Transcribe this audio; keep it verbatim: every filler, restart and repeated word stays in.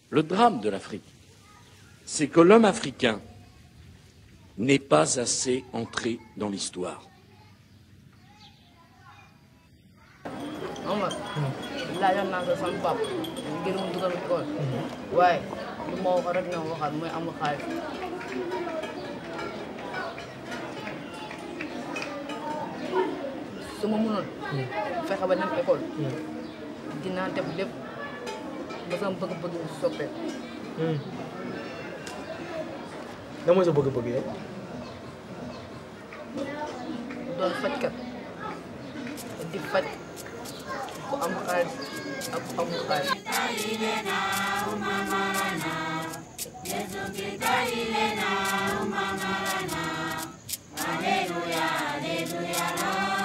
Le drame de l'Afrique, c'est que l'homme africain n'est pas assez entré dans l'histoire. su ma mënoon fexe ba dem école dinaa def lépp ba sama bëgg-bëgg soppee lan mooy sa bëgg-bëgg yow doon fajkat di faj ku am xaalis ak ku amul xaalis Hallelujah, hallelujah, Lord.